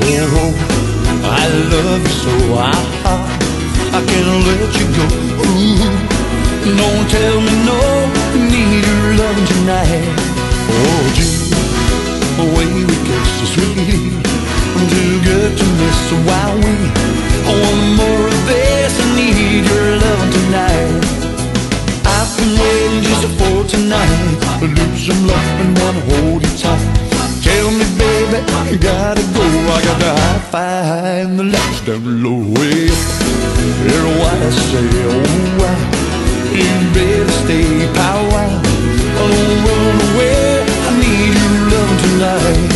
Oh, I love you so I can't let you go. Ooh, don't tell me no, need your love tonight. Oh, June, the way we kiss so sweet, I'm too good to miss. So why we want more of this? I need your love tonight. I've been waiting just for tonight to lose some love and wanna hold you tight. Tell me, baby, you gotta go. I got the high five and the lights down low. Way up, hear what I say. Oh, you better stay power. Don't run away. I need your love tonight.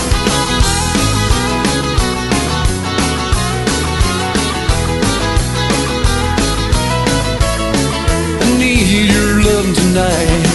I need your love tonight.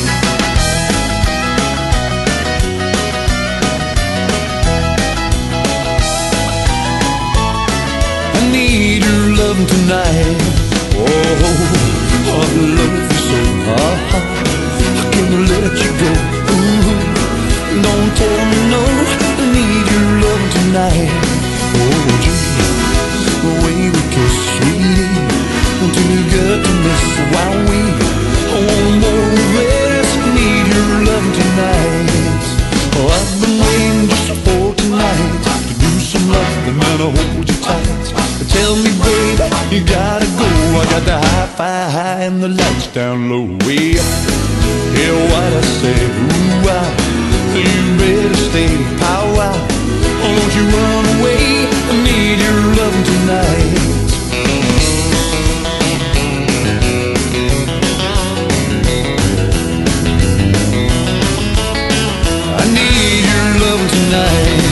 I need your love tonight. Oh, I love you so I can't let you go. Ooh, don't tell me no, I need your love tonight. Oh, gee, the way we kiss, sweetie, I'm too good to miss. Why we want more of this, I need your love tonight. Oh, I've been waiting just for tonight to do some love and then I'll hold you tight. Tell me, baby, you gotta go. I got the high five and the lights down low. Way up, hear what I say. Ooh, you better stay power. Don't you run away. I need your love tonight. I need your love tonight.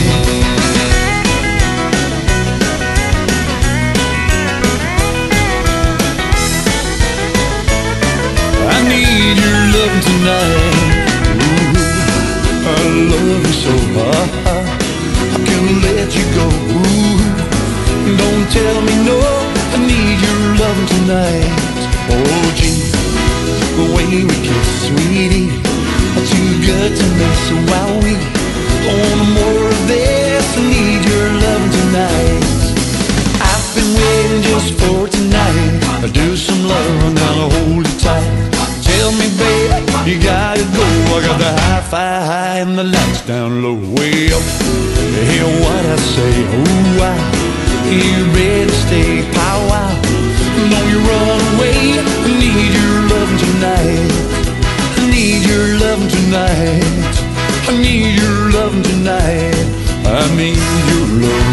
I need your love tonight. Ooh, I love you so I can't let you go. Ooh, don't tell me no, I need your love tonight. Oh, gee, the way we kiss, sweetie, I'm too good to miss. While we want more of this, I need your love tonight. I've been waiting just for tonight. I do some love and then I'll hold you tight. Tell me, baby, you gotta go. I got the high five and the lights down low. Way up, hear what I say. Ooh, you better stay power. Don't you run away. I need your love tonight. I need your love tonight. I need your love tonight. I need your love.